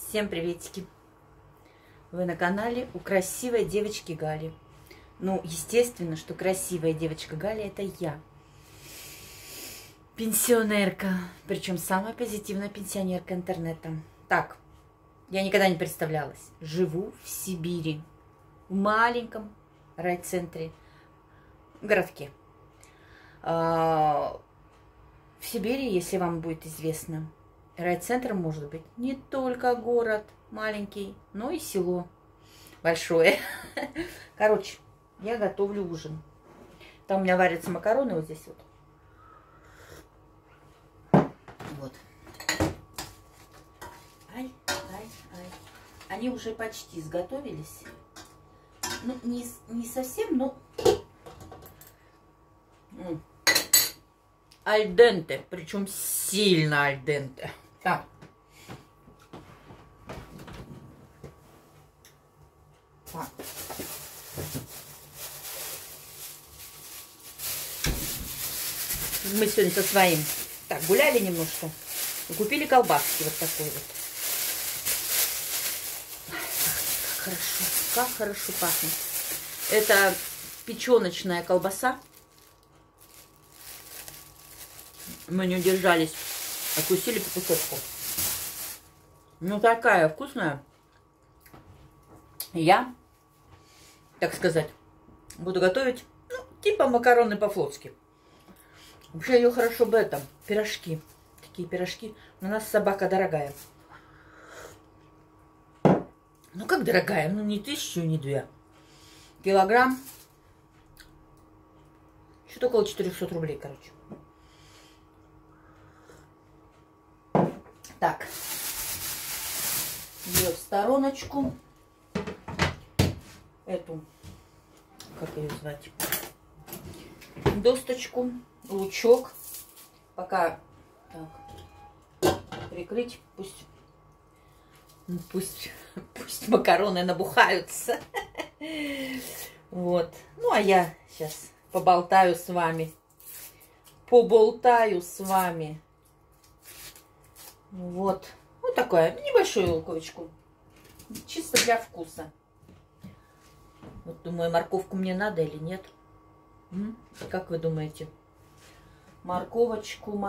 Всем приветики! Вы на канале у красивой девочки Гали. Ну, естественно, что красивая девочка Галя — это я. Пенсионерка. Причем самая позитивная пенсионерка интернета. Так, я никогда не представлялась. Живу в Сибири. В маленьком райцентре. Городке. В Сибири, если вам будет известно, райцентром может быть не только город маленький, но и село большое. Короче, я готовлю ужин. Там у меня варятся макароны вот здесь вот. Вот. Ай. Они уже почти сготовились. Ну, не совсем, но... Аль денте, причем сильно аль денте. Так. Мы сегодня со своим гуляли немножко и купили колбаски вот такой вот. Как хорошо пахнет. Это печеночная колбаса. Мы не удержались, откусили по кусочку. Ну, такая вкусная. Я, так сказать, буду готовить, ну, типа макароны по-флотски. Вообще ее хорошо бы это, пирожки. Такие пирожки. У нас собака дорогая. Ну, как дорогая? Ну, не 1000, не 2. Килограмм. Что-то около 400 рублей, короче. Так, ее в стороночку, эту, как ее звать, досточку, лучок, пока так, прикрыть, пусть макароны набухаются. Вот, ну а я сейчас поболтаю с вами, Вот такое, небольшую луковичку, чисто для вкуса. Вот думаю, морковку мне надо или нет. Как вы думаете? Морковочку.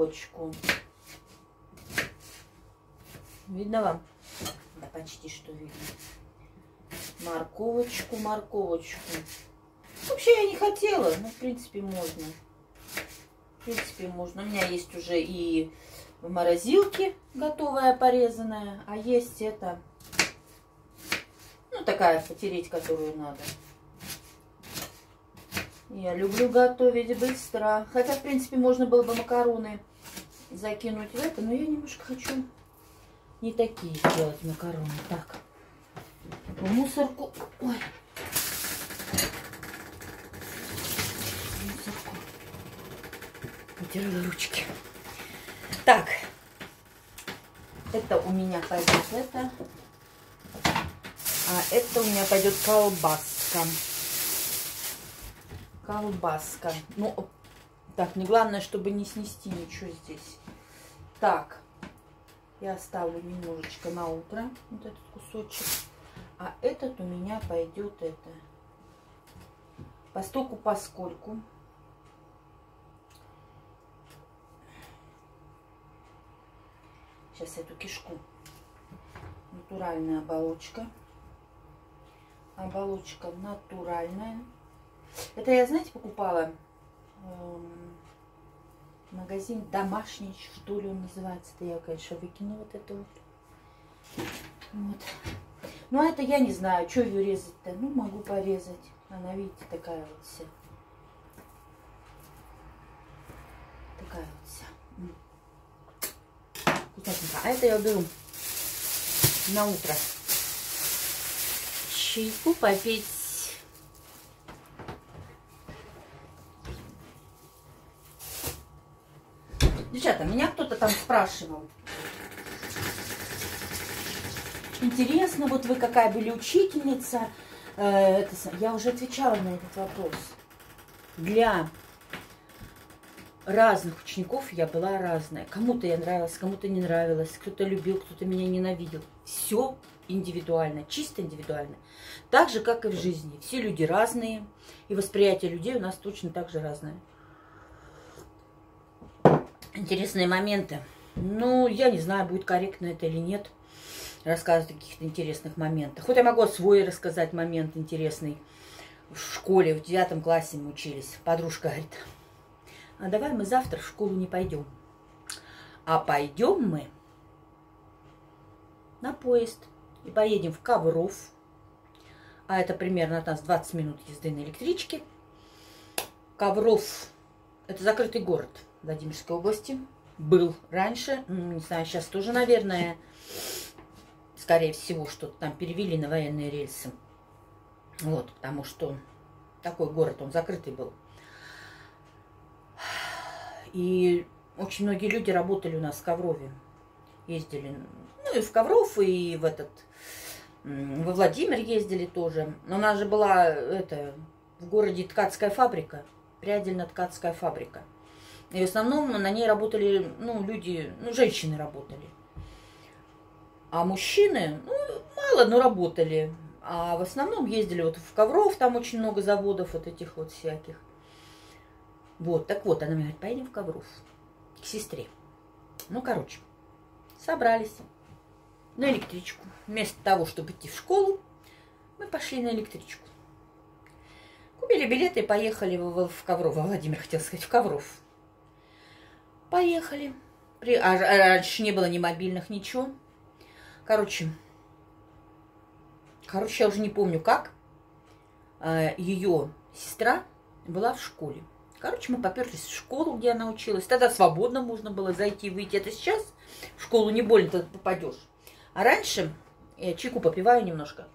Видно вам? Да почти что видно. Морковочку. Вообще я не хотела, но в принципе можно. У меня есть уже и в морозилке готовая порезанная, а есть это, ну, такая потереть, которую надо. Я люблю готовить быстро. Хотя, в принципе, можно было бы макароны закинуть в это, но я немножко хочу не такие делать макароны. Так, в мусорку. Ой. Мусорку. Потерла ручки. Так, это у меня пойдет это, а это у меня пойдет колбаска. Ну, так, не главное, чтобы не снести ничего здесь. Так, я оставлю немножечко на утро вот этот кусочек, а этот у меня пойдет это постольку поскольку. Сейчас эту кишку. Натуральная оболочка. Оболочка натуральная. Это я, знаете, покупала магазин домашний, что ли он называется. Это я, конечно, выкину вот это вот. Ну, а это я не знаю, что ее резать-то. Ну, могу порезать. Она, видите, такая вот вся. Такая вот вся. Вкуснятненько. А это я уберу на утро. Чайку попить. Девчата, меня кто-то там спрашивал. Интересно, вот вы какая были учительница? Я уже отвечала на этот вопрос. Для разных учеников я была разная. Кому-то я нравилась, кому-то не нравилась, кто-то любил, кто-то меня ненавидел. Все индивидуально, чисто индивидуально. Так же, как и в жизни. Все люди разные, и восприятие людей у нас точно так же разное. Интересные моменты. Ну, я не знаю, будет корректно это или нет, рассказывать о каких-то интересных моментах. Хоть я могу свой рассказать момент интересный. В школе, в 9 классе мы учились. Подружка говорит: а давай мы завтра в школу не пойдем. А пойдем мы на поезд. И поедем в Ковров. А это примерно от нас 20 минут езды на электричке. Ковров – это закрытый город Владимирской области. Был раньше, не знаю, сейчас тоже, наверное, скорее всего, что-то там перевели на военные рельсы. Вот, потому что такой город, он закрытый был. И очень многие люди работали у нас в Коврове. Ездили, ну, и в Ковров, и в во Владимир ездили тоже. Но у нас же была в городе ткацкая фабрика, прядельно-ткацкая фабрика. И в основном на ней работали, люди, женщины работали. А мужчины, мало, но работали. А в основном ездили вот в Ковров, там очень много заводов вот этих вот всяких. Вот, так вот, она мне говорит: поедем в Ковров к сестре. Короче, собрались на электричку. Вместо того, чтобы идти в школу, мы пошли на электричку. Купили билеты и поехали в Ковров. Во Владимир, хотел сказать, в Ковров. Поехали. А раньше не было ни мобильных, ничего. Короче, я уже не помню как. Ее сестра была в школе. Мы поперлись в школу, где она училась. Тогда свободно можно было зайти и выйти. Это сейчас в школу не больно попадешь. А раньше, я чайку попиваю немножко.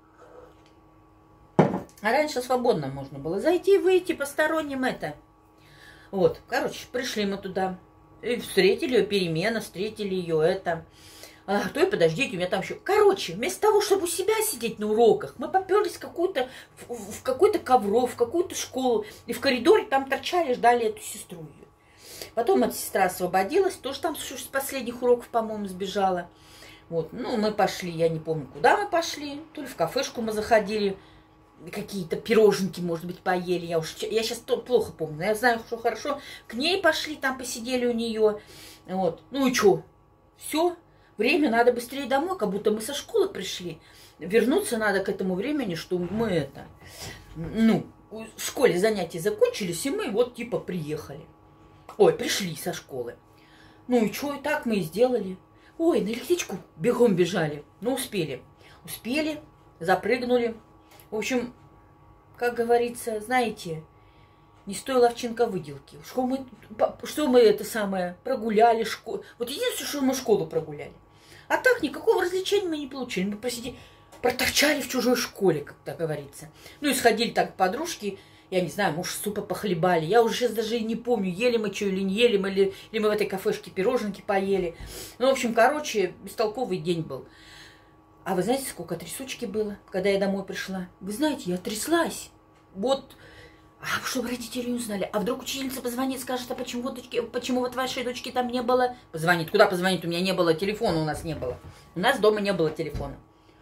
А раньше свободно можно было зайти и выйти, посторонним это. Вот, пришли мы туда. И встретили ее, перемена, встретили ее это. Ой, подождите, у меня там еще... вместо того, чтобы у себя сидеть на уроках, мы поперлись в какой-то Ковров, в какую-то школу. И в коридоре там торчали, ждали эту сестру ее. Потом эта сестра освободилась, тоже там с последних уроков, по-моему, сбежала. Вот, мы пошли, я не помню, куда мы пошли. То ли в кафешку мы заходили, какие-то пироженки, может быть, поели. Я сейчас плохо помню, но я знаю, что хорошо. К ней пошли, там посидели у нее. Вот, и что? Все. Время надо быстрее домой, как будто мы со школы пришли. Вернуться надо к этому времени, что мы в школе занятия закончились, и мы вот типа приехали. Ой, пришли со школы. И что, и так мы и сделали. Ой, на электричку бегом бежали. Успели. Успели, запрыгнули. В общем, как говорится, знаете, не стоила овчинка выделки. Что мы прогуляли школу. Вот единственное, что мы школу прогуляли. А так никакого развлечения мы не получили. Мы проторчали в чужой школе, как так говорится. И сходили так подружки, я не знаю, может, супа похлебали. Я уже сейчас даже и не помню, ели мы что или не ели мы, или мы в этой кафешке пироженки поели. В общем, бестолковый день был. А вы знаете, сколько трясучки было, когда я домой пришла? Вы знаете, я тряслась. Вот... чтобы родители не узнали. А вдруг учительница позвонит, скажет: а почему вот вашей дочки там не было? Позвонит. Куда позвонит? У меня не было телефона, у нас не было. У нас дома не было телефона.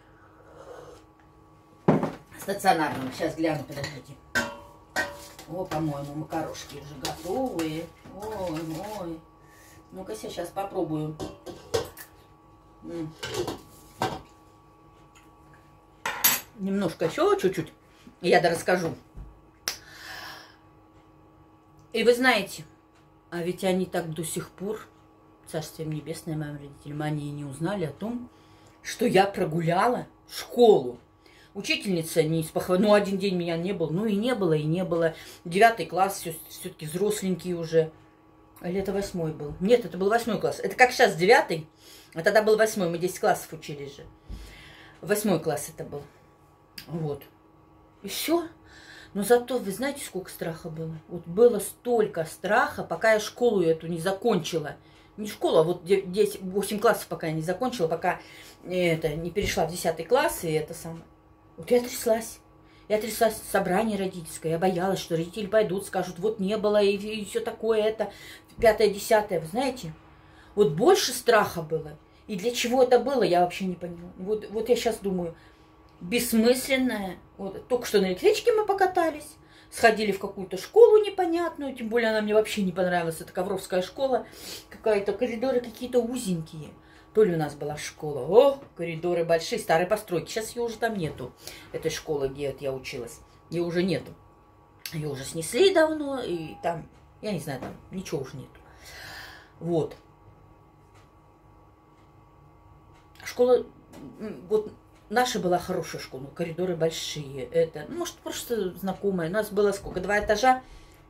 Стационарного. Сейчас гляну, подождите. О, по-моему, макарошки уже готовые. Ой. Ну-ка, сейчас попробую. Немножко еще, чуть-чуть. Я расскажу. И вы знаете, а ведь они так до сих пор, царствие им небесное моим родителям, они и не узнали о том, что я прогуляла школу. Учительница не спохватила, один день меня не было, и не было. 9 класс, все-таки взросленький уже. Или это 8 был? Нет, это был 8 класс. Это как сейчас 9, а тогда был 8, мы 10 классов учились же. 8 класс это был. Вот. И все. Но зато, вы знаете, сколько страха было? Вот было столько страха, пока я школу эту не закончила. Не школу, а вот 8 классов пока я не закончила, пока не перешла в 10 класс, и это самое. Вот я тряслась. Я тряслась в собрании родительское, я боялась, что родители пойдут, скажут, вот не было, и все такое, это, 5-10. Вы знаете, вот больше страха было. И для чего это было, я вообще не поняла. Вот я сейчас думаю, бессмысленное. Вот, только что на электричке мы покатались, сходили в какую-то школу непонятную, тем более она мне вообще не понравилась, это Ковровская школа, какая-то коридоры какие-то узенькие. То ли у нас была школа, коридоры большие, старые постройки, сейчас ее уже там нету, этой школы, где я училась, ее уже нету. Ее уже снесли давно, и там, я не знаю, там ничего уже нету. Вот. Школа, вот наша была хорошая школа, коридоры большие, это, ну, может, просто знакомая. У нас было сколько, 2 этажа,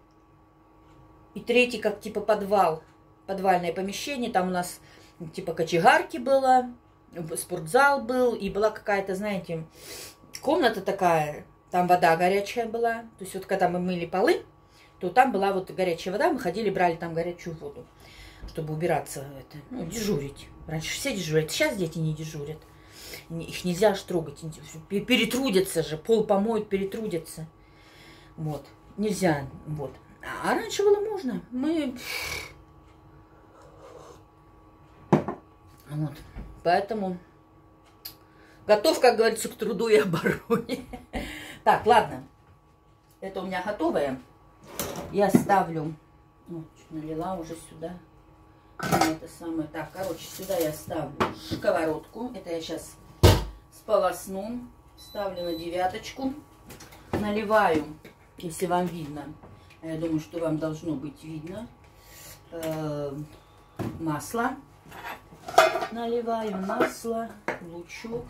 и 3-й, как типа подвал, подвальное помещение, там у нас типа кочегарки было, спортзал был, и была какая-то, знаете, комната такая, там вода горячая была. То есть вот когда мы мыли полы, то там была вот горячая вода, мы ходили, брали там горячую воду, чтобы убираться, дежурить. Раньше все дежурят, сейчас дети не дежурят. Их нельзя аж трогать, перетрудятся же, пол помоют, перетрудятся. Вот, нельзя, вот. А раньше было можно, мы... Вот, поэтому готов, как говорится, к труду и обороне. Так, ладно, это у меня готовое. Я ставлю, налила уже сюда. Это самое, так, короче, сюда я ставлю сковородку. Это я сейчас сполосну, ставлю на 9-очку, наливаю, если вам видно, я думаю, что вам должно быть видно, масло. Наливаю масло, лучок.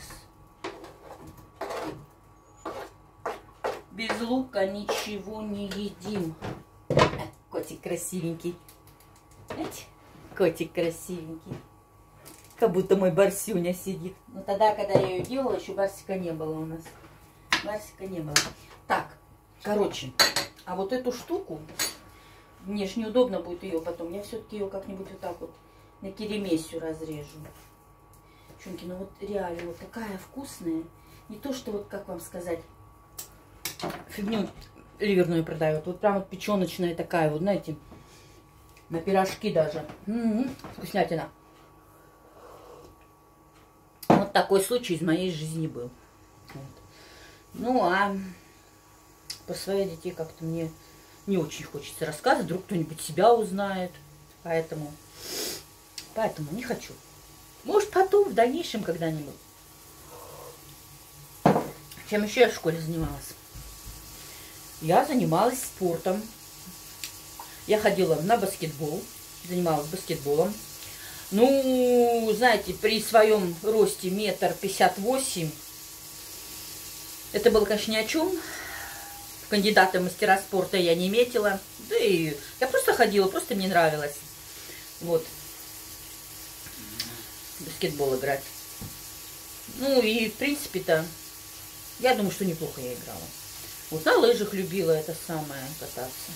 Без лука ничего не едим. Котик красивенький. Видите? Котик красивенький. Как будто мой Барсюня сидит. Но тогда, когда я ее делала, еще Барсика не было у нас. Барсика не было. Так, короче, а вот эту штуку, мне ж неудобно будет ее потом. Я все-таки ее как-нибудь вот так вот на киремесю разрежу. Девчонки, ну вот реально вот такая вкусная. Не то, что вот, как вам сказать, фигню ливерную продают. Вот прям вот печеночная такая, вот знаете, на пирожки даже. Вкуснятина. Вот такой случай из моей жизни был. Вот. Ну, а про своих детей как-то мне не очень хочется рассказывать. Вдруг кто-нибудь себя узнает. Поэтому не хочу. Может, потом, в дальнейшем когда-нибудь. Чем еще я в школе занималась? Я занималась спортом. Я ходила на баскетбол. Занималась баскетболом. Ну, знаете, при своем росте 1,58 м, это было, конечно, ни о чем. Кандидата в мастера спорта я не метила. Да и я просто ходила, просто мне нравилось. Вот. Баскетбол играть. Ну и в принципе-то, я думаю, что неплохо я играла. Вот на лыжах любила это самое кататься.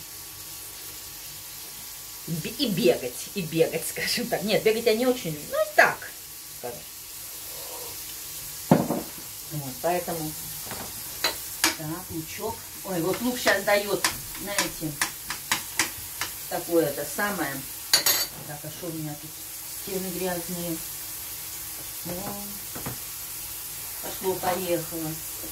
И бегать, скажем так. Нет, бегать я не очень люблю. Ну и так, скажем. Вот, поэтому, так, лучок. Ой, вот лук сейчас дает, знаете, такое это самое. Так, а что у меня тут? Стены грязные. Пошло-поехало.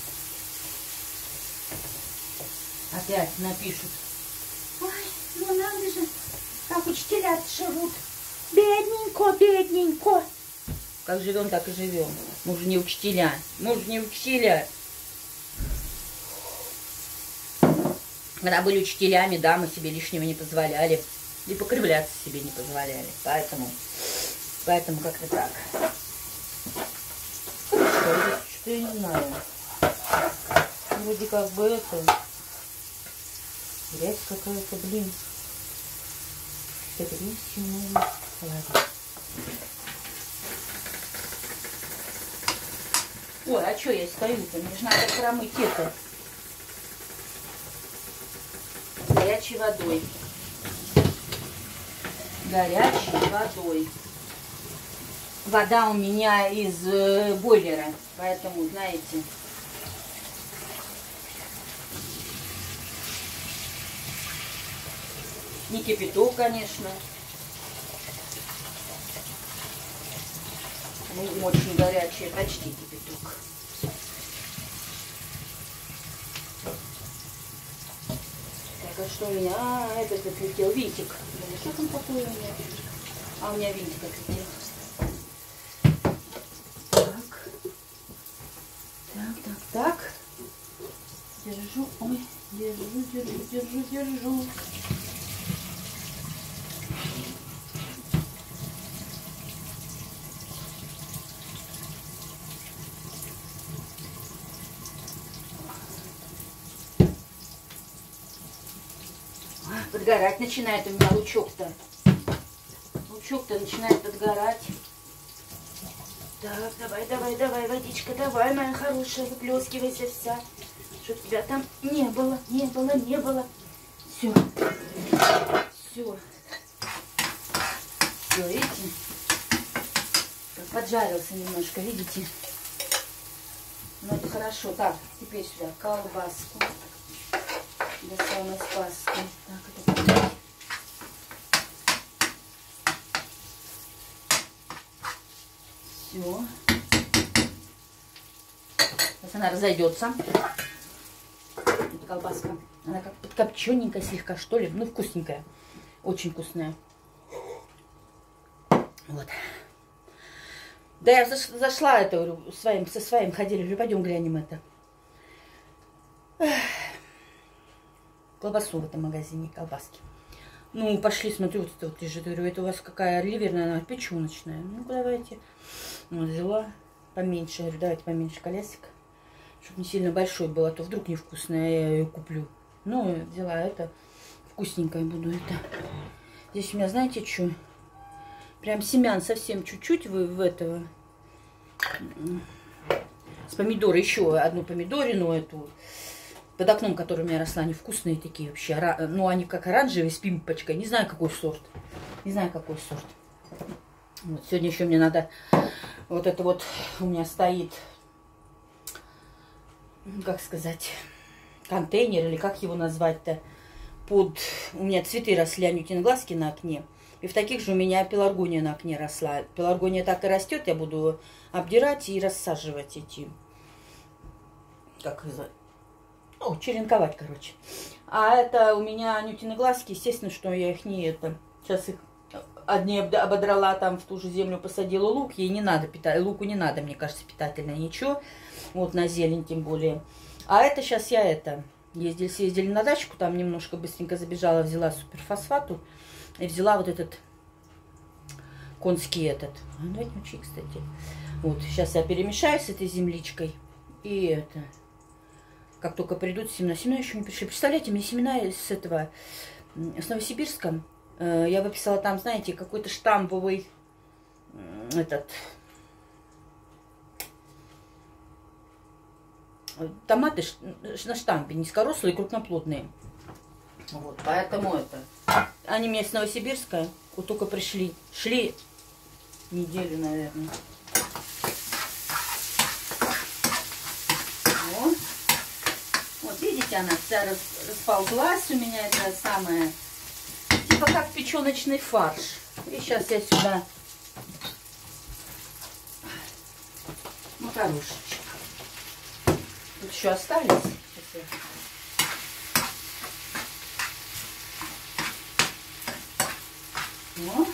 Опять напишут. Ой, ну надо же, как учителя живут. Бедненько, бедненько. Как живем, так и живем. Мы же не учителя. Мы же не учителя. Когда были учителями, да, мы себе лишнего не позволяли. И покривляться себе не позволяли. Поэтому как-то так. Хорошо, что я не знаю. Вроде как бы это... Грязь какая-то, блин. Это грязь, ладно. Ой, а что я стою-то? Мне же надо промыть это. Горячей водой. Горячей водой. Вода у меня из бойлера, поэтому, знаете, Не кипяток, конечно. Ну, очень горячий, почти кипяток. Так, а что у меня? А, этот отлетел винтик. Думаю, что там такое у меня? А у меня винтик отлетел. Так. Так. Держу. Ой, держу. Подгорать начинает у меня лучок-то. Лучок-то начинает подгорать. Так, давай, водичка, давай, моя хорошая, выплескивайся вся. Чтоб тебя там не было. Все. Все, видите? Как поджарился немножко, видите? Ну, это хорошо. Так, теперь сюда колбаску. До самой спаски. Так, это... Все. Сейчас она разойдется. Эта колбаска. Она как подкопчененькая слегка, что ли. Ну, вкусненькая. Очень вкусная. Вот. Да, я зашла, это, говорю, со своим ходили. Говорю, пойдем глянем это. Колбасу в этом магазине, колбаски. Ну, пошли, смотрю, вот это вот, я же говорю, это у вас какая ливерная, она печеночная. Ну, давайте. Вот, взяла поменьше, говорю, давайте поменьше колесик, чтобы не сильно большой было, а то вдруг невкусная, я ее куплю. Ну, взяла это, вкусненькое буду это. Здесь у меня, знаете, что? Прям семян совсем чуть-чуть в этого. С помидора еще одну помидорину эту. Под окном, которая у меня росла, они вкусные такие вообще. Ну, они как оранжевые с пимпочкой. Не знаю, какой сорт. Вот, сегодня еще мне надо... Вот это вот у меня стоит... Как сказать... Контейнер, или как его назвать-то? У меня цветы росли, анютины глазки на окне. И в таких же у меня пеларгония на окне росла. Пеларгония так и растет. Я буду обдирать и рассаживать эти... Как называть? Ну, черенковать, короче. А это у меня анютины глазки, естественно, что я их не это. Сейчас их одни ободрала, там в ту же землю посадила лук. Ей не надо питать, луку не надо, мне кажется, питательно ничего. Вот на зелень тем более. А это сейчас я это, съездили на дачку, там немножко быстренько забежала, взяла суперфосфату. И взяла вот этот конский этот. Давайте мочи, кстати. Вот, сейчас я перемешаю с этой земличкой. И это... Как только придут семена. Семена еще не пришли. Представляете, мне семена с этого, с Новосибирска. Я выписала там, знаете, какой-то штамповый этот... Томаты на штампе, низкорослые, крупноплодные. Вот, поэтому это... Они мне с Новосибирска вот только пришли. Шли неделю, наверное. Видите, она вся расползлась у меня, это самое, типа как печеночный фарш. И сейчас я сюда макарошечек. Тут еще остались. О.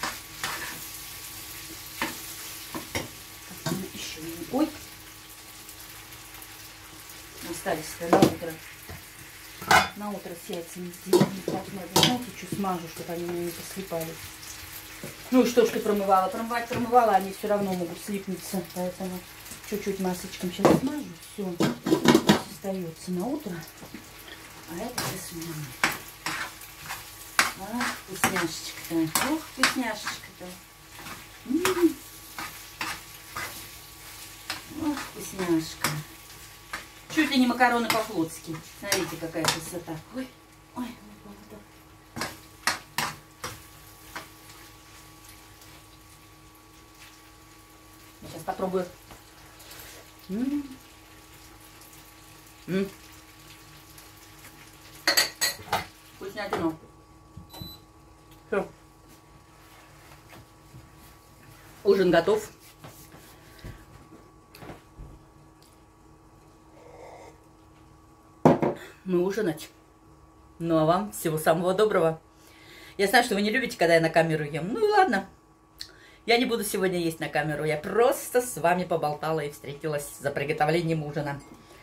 Еще. Ой. Остались-то на утро с яйцами сделали. Так надо, знаете, что смажу, чтобы они мне не послипались. Ну и что ж ты промывала? Промывала, они все равно могут слипнуться. Поэтому чуть-чуть масочком сейчас смажу. Все остается на утро. А это сейчас у меня. Ах, вкусняшечка-то. Ох, вкусняшечка-то. Ох, вкусняшка. Чуть ли не макароны по-флотски. Смотрите, какая красота. Ой, ой, ой. Сейчас попробую. Вкуснятина. Все. Ужин готов. Мы ужинать. Ну а вам всего самого доброго. Я знаю, что вы не любите, когда я на камеру ем. Ну и ладно. Я не буду сегодня есть на камеру. Я просто с вами поболтала и встретилась за приготовлением ужина.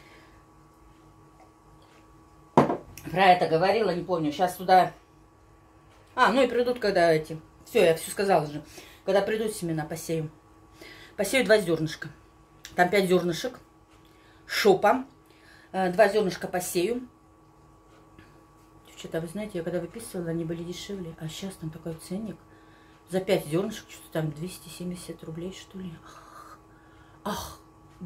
Про это говорила, не помню. Сейчас туда... ну и придут, когда эти... Все, я все сказала же. Когда придут, семена посею. Посею 2 зернышка. Там 5 зернышек. Шопа. 2 зернышка посею. Что-то, вы знаете, я когда выписывала, они были дешевле. А сейчас там такой ценник. За 5 зернышек, что-то там 270 рублей, что ли. Ах.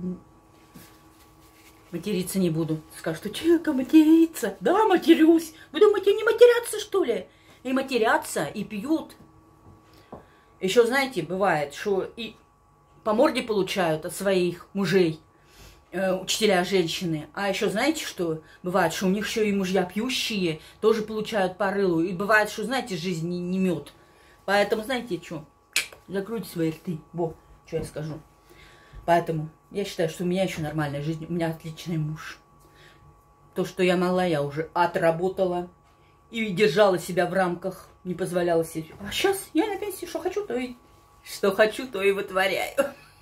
Материться не буду. Скажут, что человека материться. Да, матерюсь. Вы думаете, не матерятся, что ли? И матерятся, и пьют. Еще, знаете, бывает, что и по морде получают от своих мужей учителя женщины. А еще, знаете, что бывает, что у них еще и мужья пьющие тоже получают по рылу. И бывает, что, знаете, жизнь не мед. Поэтому, знаете, что? Закройте свои рты. Во, что я скажу. Поэтому я считаю, что у меня еще нормальная жизнь. У меня отличный муж. То, что я мала, я уже отработала. И держала себя в рамках. Не позволяла себе. А сейчас я на пенсии, что хочу, то и вытворяю.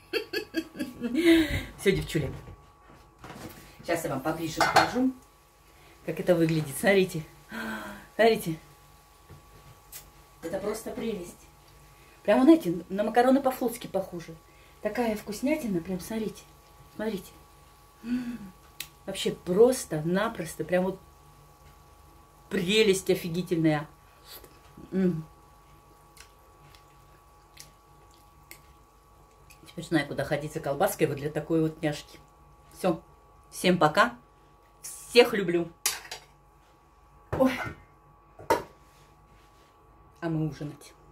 Все, девчули. Сейчас я вам поближе покажу, как это выглядит. Смотрите. Смотрите. Это просто прелесть. Прямо, знаете, на макароны по-флотски похоже. Такая вкуснятина, прям, смотрите. Смотрите. Вообще просто-напросто. Прям вот прелесть офигительная. Теперь знаю, куда ходить за колбаской вот для такой вот няшки. Все. Всем пока. Всех люблю. Ой. А мы ужинать.